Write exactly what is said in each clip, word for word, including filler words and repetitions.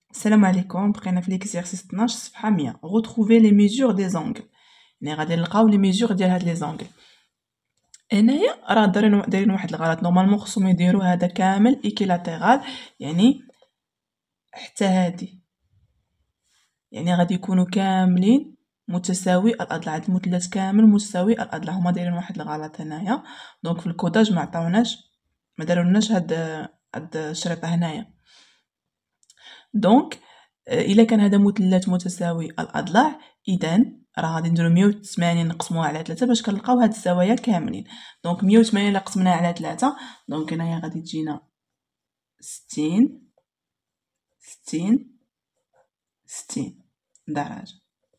السلام عليكم. بقينا في ليكزيرسيس اثناش صفحه مية. غوتروفي لي ميزور دي زونغل، يعني غادي نلقاو لي ميزور ديال هاد لي زونغل. هنايا راه دايرين دايرين واحد الغلط. نورمالمون خصهم يديروا هذا كامل ايكيلاتيرال، يعني حتى هادي، يعني غادي يكونوا كاملين متساوي الاضلاع. هاد المثلث كامل متساوي الاضلاع. هما دايرين واحد الغلط هنايا، دونك في الكوداج ما عطاوناش، ما دارولناش هاد هاد الشريطه هنايا. دونك الا كان هذا مثلث متساوي الاضلاع، اذا راه غادي نديرو مية وثمانين نقسموها على ثلاثة باش كنلقاو هاد الزوايا كاملين. دونك مية وثمانين الا قسمناها على ثلاثة، دونك هنايا غادي تجينا ستين ستين ستين درجه.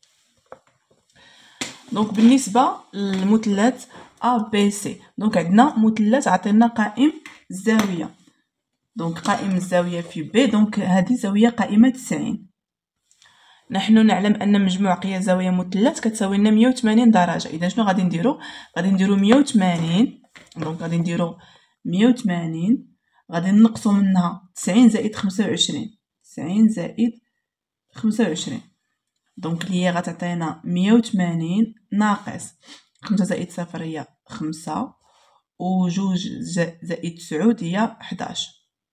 دونك بالنسبه للمثلث ا بي سي، دونك عندنا مثلث عطينا قائم الزاويه، دونك قائم الزاويه في بي، دونك هذه زاويه قائمه تسعين. نحن نعلم ان مجموع قياس زاويه مثلث كتساوي لنا مية وثمانين درجه. اذا شنو غادي نديرو؟ غادي نديرو مية وثمانين، دونك غادي نديرو مية وثمانين غادي نقصوا منها تسعين زائد خمسة وعشرين، تسعين زائد خمسة وعشرين، دونك اللي هي غتعطينا مية وثمانين ناقص خمسة زائد صفر هي خمسة، و جوج زائد تسعود هي حداش،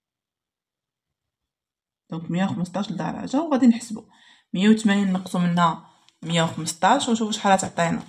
دونك مية وخمسطاش درجه. وغادي نحسبو مية وثمانين نقصو منها مية وخمسطاش ونشوفو شحال تعطينا.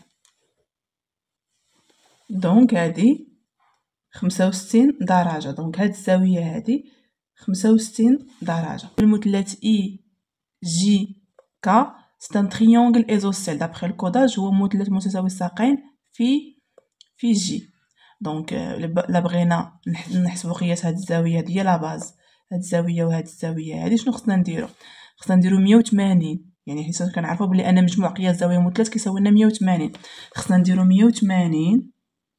دونك هادي خمسة وستين درجه، دونك هاد الزاويه هادي خمسة وستين درجه. المثلث اي جي كا سي ان تريونغل ايزوسيل دابخي الكوداج، هو مثلث متساوي الساقين في في جي. دونك لا بغينا نحسبوا قياس هاد الزاويه هادي هي لا باز، هاد الزاويه وهاد الزاويه هادي شنو خصنا نديرو؟ خصنا نديرو مية وثمانين، يعني حيت كنعرفوا بلي ان مجموع قياس زاويه مثلث كيساوي لنا مية وثمانين. خصنا نديرو مية وثمانين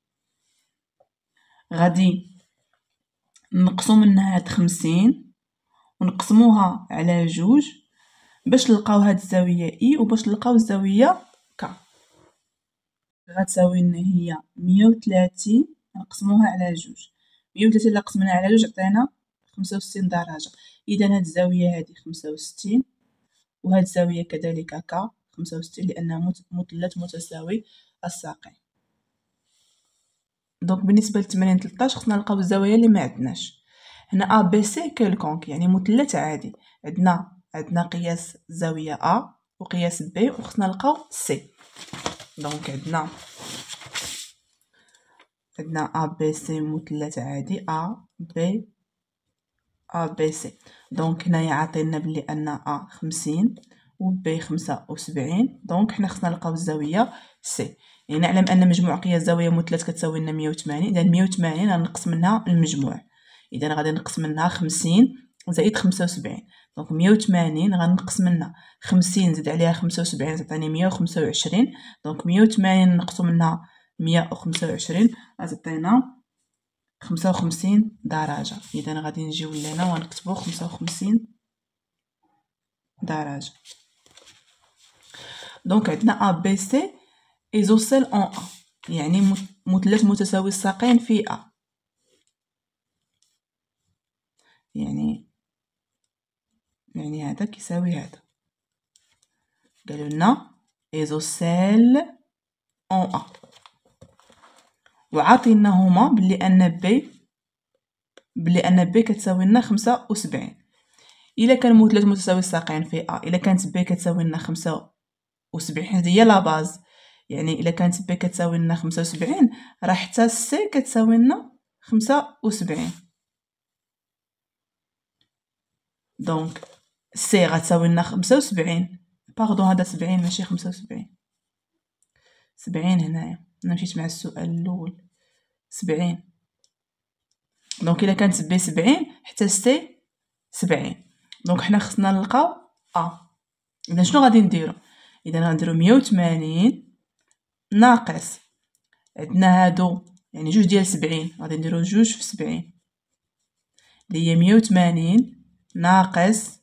غادي نقصوا منها هاد خمسين ونقسموها على جوج باش نلقاو هاد الزاويه اي، وباش نلقاو الزاويه ك غتساوي لنا هي مية وثلاثين نقسموها على جوج. مية وثلاثين الا قسمناها على جوج عطينا خمسة وستين درجه. اذا هاد الزاويه هادي خمسة وستين، وهاد الزاويه كذلك ك خمسة وستين، لانها مثلث متساوي الساقين. دونك بالنسبه للتمرين ثلاثطاش خصنا نلقاو الزوايا اللي ما عندناش. هنا ا بي سي كيلكونك، يعني مثلث عادي. عندنا عندنا قياس زاويه ا وقياس بي، وخصنا نلقاو سي. دونك عندنا عندنا ا بي سي مثلث عادي ا بي ا بي سي. دونك هنايا عاطينا بلي ان ا خمسين و بي خمسة وسبعين، دونك حنا خصنا نلقاو الزاويه سي. يعني نعلم ان مجموع قياس زاويه مثلث كتساوي لنا مية وثمانين، اذا مية وثمانين غنقص منها المجموع، اذا غادي نقص منها خمسين زائد خمسة وسبعين. دونك مية وثمانين غنقص منها خمسين زيد عليها خمسة وسبعين تعطيني مية وخمسة وعشرين، دونك مية وثمانين نقصو منها مية وخمسة وعشرين غتعطينا خمسة وخمسين درجه. اذا غادي نجيو لهنا ونكتبو خمسة وخمسين درجه. دونك عندنا ا بي سي ايزوسيل اون ا، يعني مثلث متساوي الساقين في ا، يعني يعني هذا كيساوي هذا. قالوا لنا ايزوسيل اون ا، وعاطينا هما بلي ان بي بلي ان بي كتساوي لنا خمسة وسبعين. الا كان مثلث متساوي الساقين في ا، الا كانت بي كتساوي لنا خمسة وسبعين هذه هي لا باز، يعني الا كانت بي كتساوي لنا خمسة وسبعين راه حتى سي كتساوي لنا خمسة وسبعين. دونك سي غتساوي لنا خمسة وسبعين، باردون هذا سبعين ماشي خمسة وسبعين، سبعين هنايا انا مشيت مع السؤال الاول، سبعين. دونك الا كانت بي سبعين حتى سي سبعين، دونك حنا خصنا نلقاو ا. اذا شنو غادي نديرو؟ اذا غنديرو مية وثمانين ناقص عندنا هادو يعني جوج ديال سبعين، غادي نديرو جوج في سبعين اللي هي مية وثمانين ناقص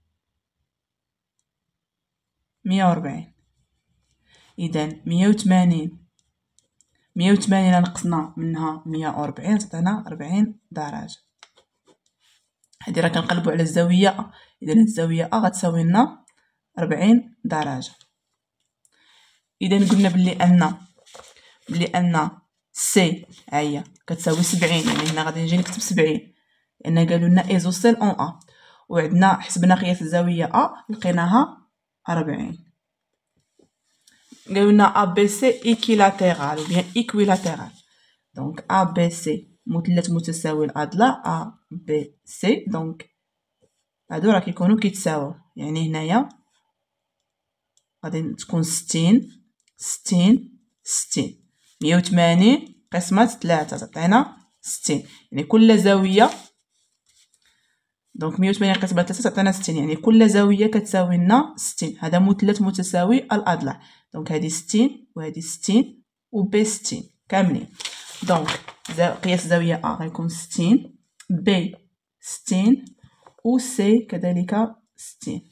مية وربعين. اذا مية وثمانين مية وثمانين نقصنا منها مية وربعين تعطينا ربعين درجه. هادي راه كنقلبوا على الزاويه ا، اذا الزاويه ا غتساوي لنا ربعين درجه. اذا قلنا بلي ان بلي ان سي هي كتساوي سبعين، يعني هنا غادي نجي نكتب سبعين لان قالوا لنا ايزوسيل اون ا، وعندنا حسبنا قياس الزاويه ا لقيناها أربعين. قالوا لنا ا بي سي ايكيلاتيرال بيان ايكويلاتيرال، دونك ا بي سي مثلث متساوي الاضلاع ا بي سي، دونك هادو راه كيكونوا كيتساووا، يعني هنايا غادي تكون ستين ستين ستين، مية وثمانين قسمة ثلاثة تعطينا ستين، يعني كل زاوية دونك مية وثمانين قسمة ثلاثة تعطينا ستين، يعني كل زاوية كتساوي لنا ستين. هذا مثلث متساوي الأضلاع، دونك هذه ستين وهذه ستين و بي ستين كاملين. دونك قياس الزاوية أ غيكون ستين، بي ستين و سي كذلك ستين.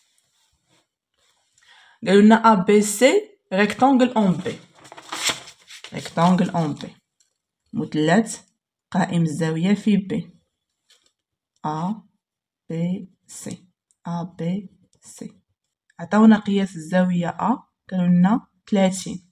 قالوا لنا ا بي سي ريكتانجل اون بي، ريكتانجل اون بي مثلث قائم الزاوية في بي، ا بي سي ا بي سي. عطاونا قياس الزاوية ا قالوا لنا ثلاثين،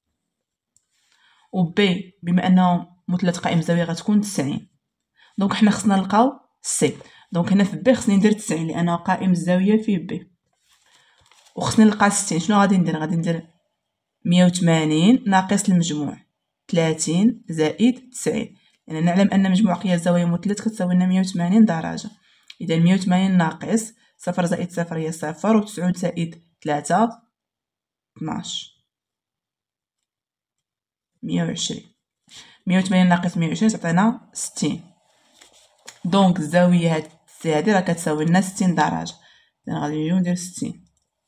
و بي بما انه مثلث قائم الزاوية غتكون تسعين، دونك حنا خصنا نلقاو سي. دونك هنا في بي خصني ندير تسعين لانه قائم الزاوية في بي، وخصني نلقى ستين. شنو غادي ندير؟ غادي ندير مية وثمانين ناقص المجموع ثلاثين زائد تسعين، يعني نعلم ان مجموع قياس زاوية مثلث كتساوي لنا مية وثمانين درجة. اذا مية وثمانين ناقص صفر زائد صفر هي صفر، و تسعود زائد ثلاثة اثناش، مية وعشرين. مية وثمانين ناقص مية وعشرين تعطينا ستين، دونك الزاوية هاد سي هادي راه كتساوي لنا ستين درجة. اذا غادي نجيو ندير ستين.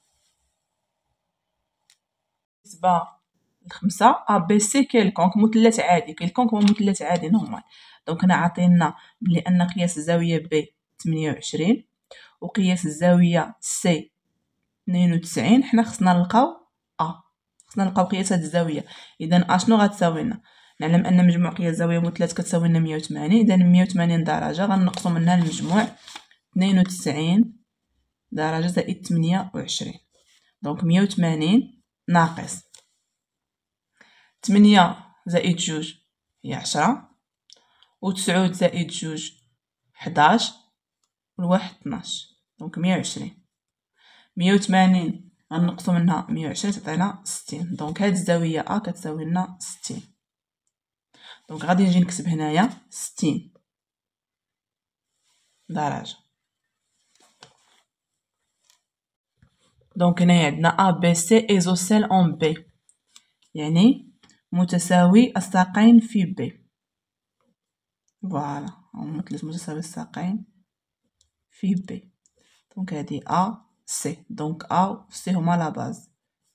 بالنسبة لخمسة ا بي سي كيلكونك مثلث عادي، كيلكونك هو مثلث عادي نورمال. دونك هنا عاطينا بلي ان قياس الزاوية بي ثمانية وعشرين وقياس الزاوية سي اثنين وتسعين، حنا خصنا نلقاو ا، خصنا نلقاو قياس هاد الزاوية. اذا ا شنو غتساوي لنا؟ نعلم ان مجموع قياس الزاوية مثلث كتساوي لنا مية وثمانين، اذا مية وثمانين درجة غنقصو منها المجموع اثنين وتسعين درجة زائد ثمانية وعشرين، دونك مية وثمانين ناقص ثمانية زائد جوج هي عشرة، و تسعود زائد جوج حداش، و الواحد اثناش، دونك مية وعشرين. مية وثمانين غنقصو منها مية وعشرين تعطينا ستين، دونك هاد الزاوية ا كتساوي لنا ستين. دونك غادي نجي نكتب هنايا ستين درجة. دونك هنايا عندنا ا بي سي ايزوسيل اون بي، يعني متساوي الساقين في بي. فوالا مثلث متساوي الساقين في بي، دونك هادي ا سي، دونك ا و سي هما لا باز.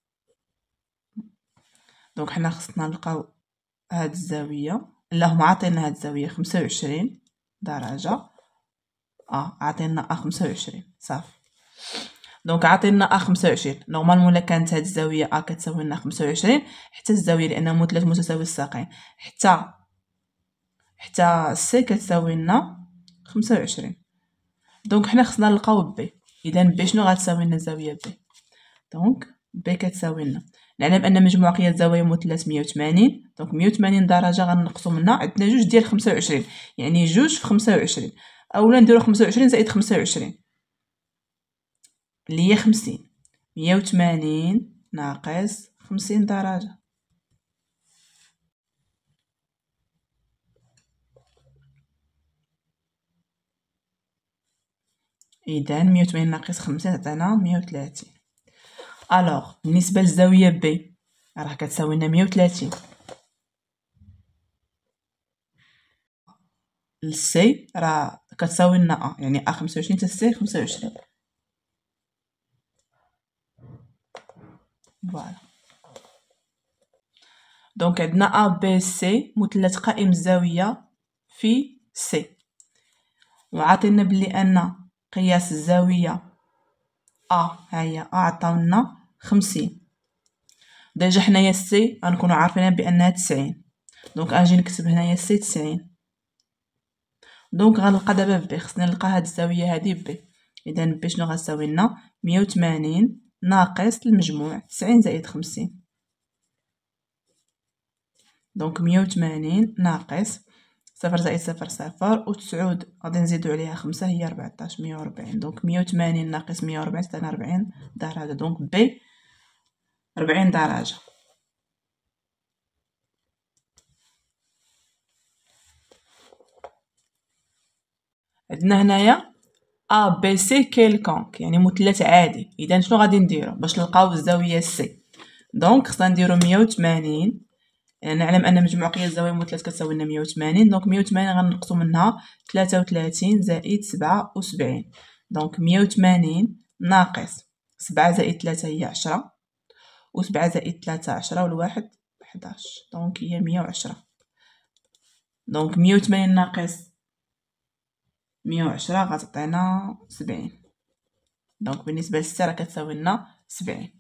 دونك حنا خصنا نلقاو هاد الزاوية، لا هما عاطينا هاد الزاوية خمسة وعشرين درجة، ا عاطينا ا خمسة وعشرين صافي. دونك عاطينا ا خمسة وعشرين، نورمالمون الا كانت هاد الزاوية ا كتساوي لنا خمسة وعشرين حتى الزاوية لانه مثلث متساوي الساقين حتى حتى سي كتساوي لنا خمسة وعشرين، دونك حنا خصنا نلقاو بي. اذا بي شنو غتساوي لنا الزاوية بي؟ دونك بي كتساوي لنا، نعلم ان مجموع قياس زوايا مثلث مية وثمانين، دونك مية وثمانين درجة غنقصو منها عندنا جوج ديال خمسة وعشرين، يعني جوج في خمسة وعشرين، اولا نديرو خمسة وعشرين زائد خمسة وعشرين اللي هي خمسين. مية وثمانين ناقص خمسين درجة، اذا مية وثمانين ناقص خمسين تعطينا مية وثلاثين. الوغ بالنسبة للزاوية بي راه كتساوي لنا مية وثلاثين، السي راه كتساوي لنا ا، يعني ا خمسة وعشرين حتى سي خمسة وعشرين. فوالا دونك عندنا ا بي سي مثلث قائم الزاوية في سي، وعاطينا بلي ان قياس الزاوية ا ها هي ا عطاولنا خمسين. ديجا حنايا سي غنكونو عارفين بانها تسعين، دونك غنجي نكتب هنايا سي تسعين، دونك غنلقى دابا بي، خصني نلقى هاد الزاويه هادي بي. اذا بي شنو غتساوي لنا؟ مية وثمانين ناقص المجموع تسعين زائد خمسين. دونك مية وثمانين ناقص صفر زائد صفر صفر و تسعود غادي نزيدو عليها خمسة هي ربعطاش، مية وربعين. دونك مية وثمانين ناقص مية وربعين تعطينا ربعين درجة. دونك بي ربعين درجة. عندنا هنايا ا بي سي كيلكونك يعني مثلث عادي. اذا شنو غادي نديرو باش نلقاو الزاويه سي؟ دونك خصنا نديرو مية وثمانين، يعني نعلم ان مجموع قياس الزوايا المثلث كتساوي لنا مية وثمانين. دونك مية وثمانين غنقصو منها ثلاثة وثلاثين زائد سبعة وسبعين. دونك مية وثمانين ناقص سبعة زائد ثلاثة هي عشرة، و سبعة زائد ثلاثة عشرة، و الواحد حداش. دونك هي مية وعشرة. دونك مية وثمانين ناقص مية وعشرة غتعطينا سبعين. دونك بالنسبه لستة راه كتساوي لنا سبعين.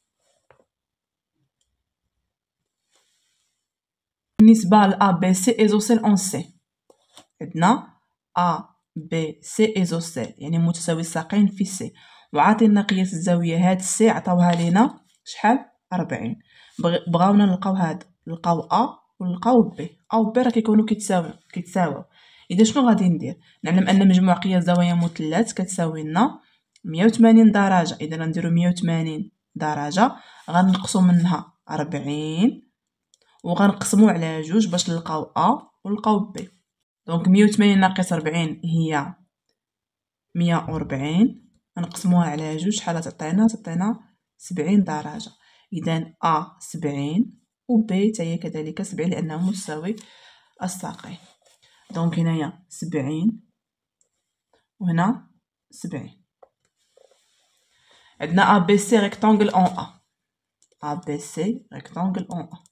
بالنسبه ل A B C ايزوسيل اون سي، عندنا A B C ايزوسيل يعني متساوي الساقين في سي، وعاطينا قياس الزاويه هاد سي عطاوها لينا شحال؟ أربعين. بغاونا نلقاو هاد، نلقاو A ونلقاو B. A و B راه كيكونوا كيتساويو كيتساويو. اذا شنو غادي ندير؟ نعلم ان مجموع قياس زوايا مثلث كتساوي لنا مية وثمانين درجه. اذا غنديرو مية وثمانين درجه غنقصو منها أربعين وغنقسمو على جوج باش نلقاو ا ونلقاو بي. دونك مية وثمانين ناقص أربعين هي مية وربعين، غنقسموها على جوج شحال تعطينا؟ تعطينا سبعين درجه. اذا ا سبعين و بي حتى هي كذلك سبعين لانه مساوي الساقين. دونك هنايا سبعين وهنا سبعين. عندنا A B C rectangle en A. A B C rectangle en A.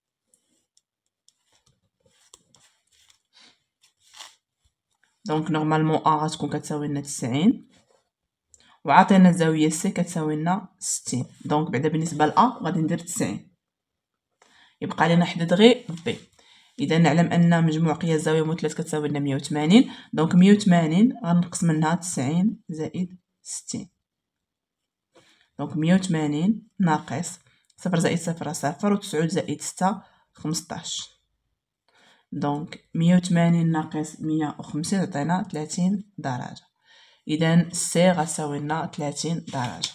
دونك نورمالمون A غتكون كتساوي لنا تسعين وعطينا الزاويه C كتساوي لنا ستين. دونك بعدا بالنسبه ل A غادي ندير تسعين، يبقى لنا حدد غير B. اذا نعلم ان مجموع قياس زاويه مثلث كتساوي لنا مية وثمانين. دونك مية وثمانين غنقص منها تسعين زائد ستين. دونك مية وثمانين ناقص صفر زائد صفر صفر و تسعود زائد ستة خمسطاش. دونك مية وثمانين ناقص مية وخمسين عطينا ثلاثين درجة. اذا سي غتساوي لنا ثلاثين درجة.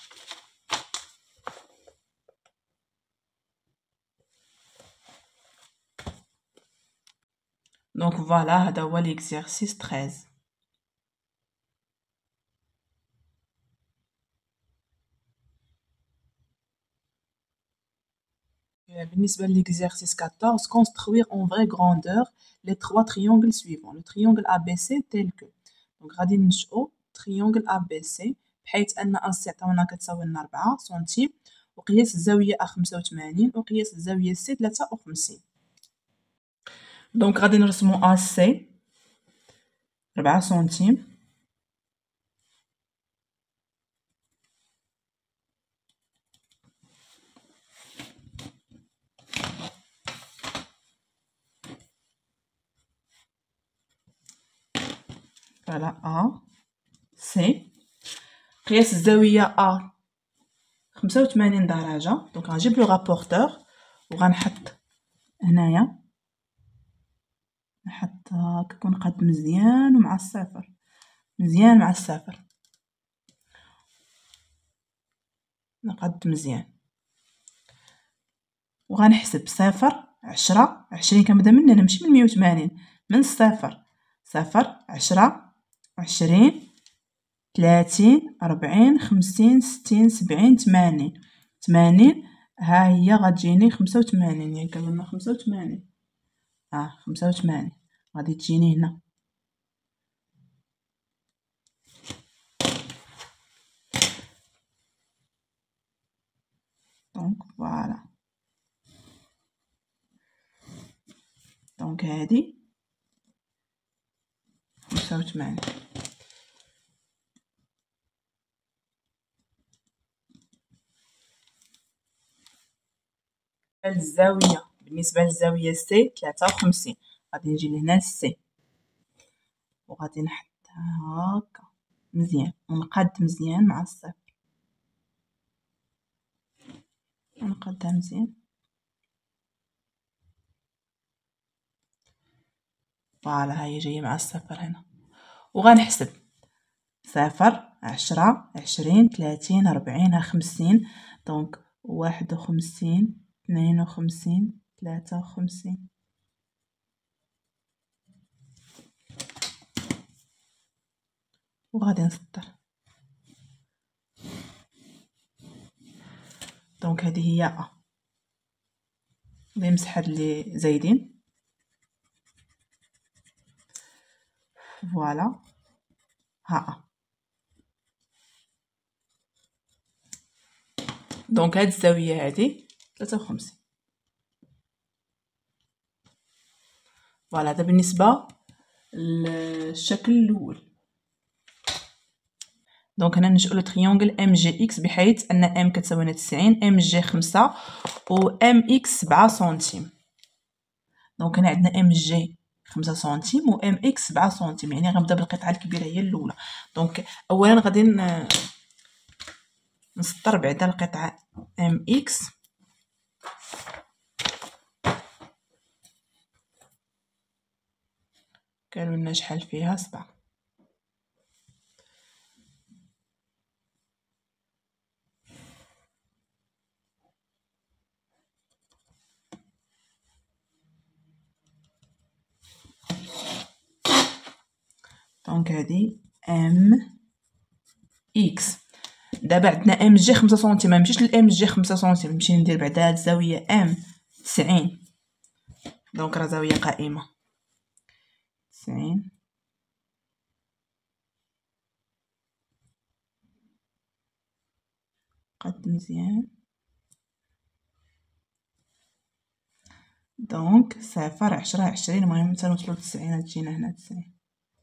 دونك فوالا هذا هو ليكزيرسيس تreize. بالنسبة للexercice quatorze, construire en vraie grandeur les trois triangles suivants. Le triangle A B C tel que. Donc غادي ننشئو triangle A B C بحيث ان AC عطاونا كتساوي لنا ربعة سنتيم، وقياس الزاوية A خمسة وثمانين وقياس الزاوية C ثلاثة وخمسين. دونك غادي نرسمو AC ربعة سنتيم، فوالا A C. قياس الزاوية A خمسة وثمانين درجة. دونك غنجيب لو رابورتور وغنحط هنايا، نحط هكا ونقاد مزيان ومع الصفر، مزيان مع الصفر، نقاد مزيان وغنحسب صفر عشرة عشرين. كنبدا من هنا ماشي من مية وثمانين، من الصفر صفر عشرة عشرين ثلاثين أربعين خمسين ستين سبعين ثمانين ثمانين. ها هي غتجيني خمسة وثمانين، يعني كنقولنا خمسة وثمانين اه خمسة وثمانين غادي تجيني هنا. دونك فوالا، دونك هادي خمسة وثمانين. الزاوية بالنسبة للزاوية سي ثلاثة وخمسين، غادي نجي لهنا سي وغادي نحطها هكا مزيان ونقاد مزيان مع الصفر، ونقادها مزيان. فوالا هي جايه مع الصفر هنا، وغنحسب صفر عشرة عشرين ثلاثين أربعين خمسين. دونك واحد وخمسين اثنين وخمسين ثلاثة وخمسين. وغادي نسطر. دونك هذه هي ا، غادي نمسح هاد لي زايدين. فوالا ها ا. دونك هاد الزاويه هادي ثلاثة وخمسين. فوالا هذا بالنسبه للشكل الاول. دونك هنا نجيو لو تريونغل ام جي اكس، بحيث ان ام كتساوي لنا تسعين، ام جي خمسة و ام اكس سبعة سنتيم. دونك هنا عندنا ام جي خمسة سنتيم و ام اكس سبعة سنتيم، يعني غنبدا بالقطعه الكبيره هي الاولى. دونك اولا غادي نسطر بعدا القطعه ام اكس، قالوا لنا شحال فيها سبعة. دونك هذه ام اكس. دابا عندنا ام جي خمسة سنتيم، ما نمشيش للام جي خمسة سنتيم، نمشي ندير بعدا هاد الزاويه ام تسعين. دونك راه زاويه قائمه تسعين. قد مزيان. دونك صفر عشرة عشرين، المهم حتى نوصلو لتسعين. تجينا هنا تسعين.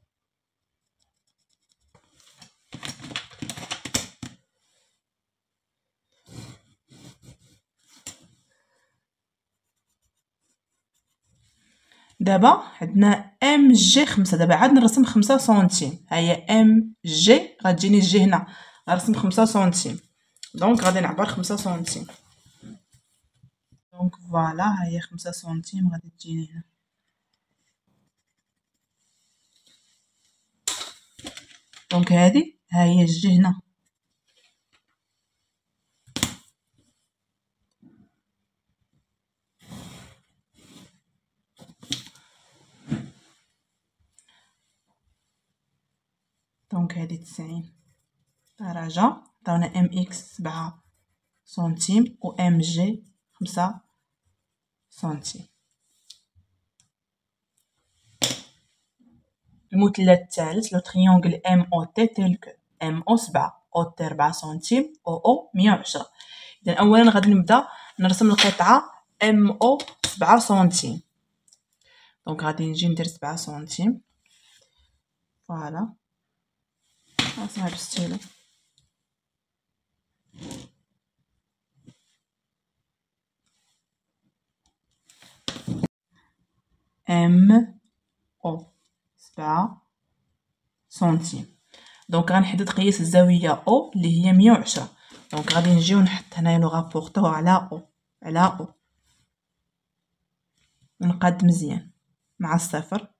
دابا عندنا ام جي خمسة، دابا عاد نرسم خمسة سنتيم. هي ام جي غتجيني الجي هنا غنرسم خمسة سنتيم. دونك غادي نعبر خمسة سنتيم. دونك فوالا هي خمسة سنتيم غادي تجيني هنا. دونك هادي ها هي الجي هنا. دونك هادي تسعين درجة. عطاونا ام اكس سبعة سنتيم و ام جي خمسة سنتيم. المثلث الثالث لو تريونغل ام او تي تيل كو ام او سبعة، او تي ربعة سنتيم، او او مية وعشرة. اذا اولا غادي نبدا نرسم القطعه ام او سبعة سنتيم. دونك غادي نجي ندير سبعة سنتيم. فوالا نرسمها بالستيلو. ام او سبعة سنتيم. دونك غنحدد قياس الزاويه او اللي هي مية وعشرة. دونك غادي نجي ونحط هنايا لو رابورتو على او على او ونقاد مزيان مع الصفر.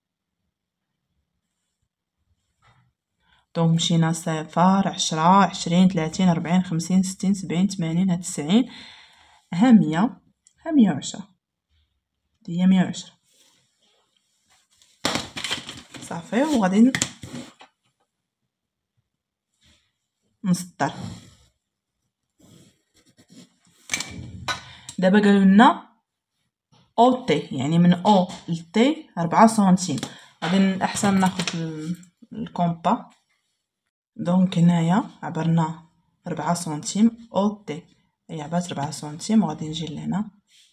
دونك مشينا صفر عشرة عشرين ثلاثين أربعين خمسين ستين سبعين ثمانين ها تسعين ها مية ها مية وعشرة. هي مية وعشرة صافي. وغادي نسطر. دابا قالوا لنا او تي، يعني من او لتي ربعة سنتيم. غادي الاحسن ناخذ الكومبا. دونك هنايا عبرنا ربعة سنتيم او تي، هي عبرت ربعة سنتيم. وغادي نجي لهنا،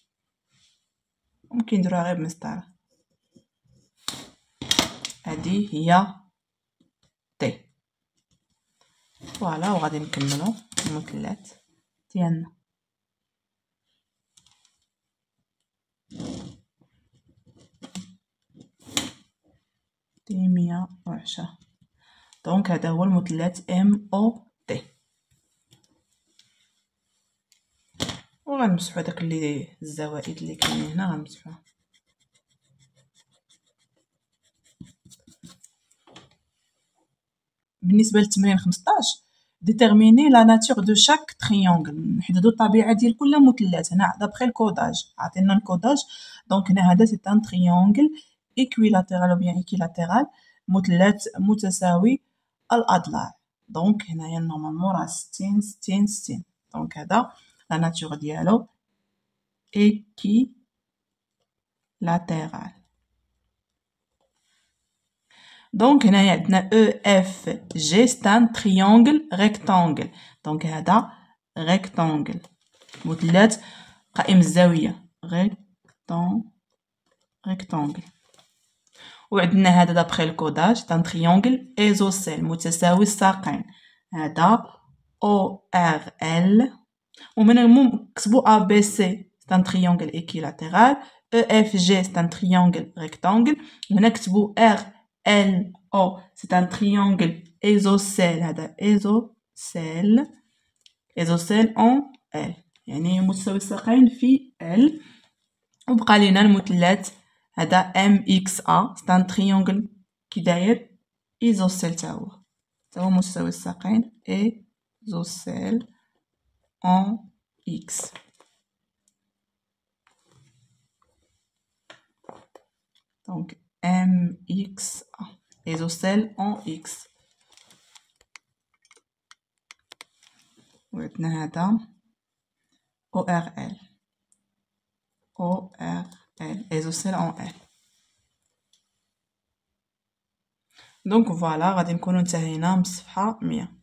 ممكن نديروها غير بمسطره. هذه هي تي. فوالا وغادي نكملو المثلث ديالنا. دي مية مية وعشرة. دونك هذا هو المثلث ام او تي. وغنمسحو داك اللي الزوائد اللي كاينين هنا غنمسحوها. بالنسبه للتمرين خمسطاش، ديتيرميني لا ناتور دو شاك تريونغل، نحددو الطبيعه ديال كل مثلث. هنا دابخي الكوداج عطينا الكوداج. دونك هنا هذا سي ان تريونغل ايكويلاترال او بيان ايكيلاترال، مثلث متساوي الاضلاع. دونك هنايا نورمالمون راه ستين ستين ستين. دونك هذا لا ناتور ديالو ايكيلاترال. دونك هنايا عندنا او اف جي ستان تريونغل ريكتانغل. دونك هذا ريكتانغل، مثلث قائم الزاويه، ريكتان ريكتانغل. وعندنا هذا دابخي الكوداج تان تريونغل ايزوسيل، متساوي الساقين. هذا او ار ال. ومن المهم نكتبوا ا بي سي تان تريونغل ايكيلاترال، او اف جي تان تريونغل ريكتانغل. وهنا نكتبوا ار L O c'est un triangle isocèle. هذا isocèle isocèle en L، يعني متساوي الساقين في L. وبقى لينا المثلث هذا M X A c'est un triangle كي داير isocèle تا هو تا هو متساوي الساقين isocèle en X. donc M X A isocèle en X. وعندنا هذا O R L O R L isocèle en L. دونك فوالا غادي نكونو انتهينا من الصفحة مية.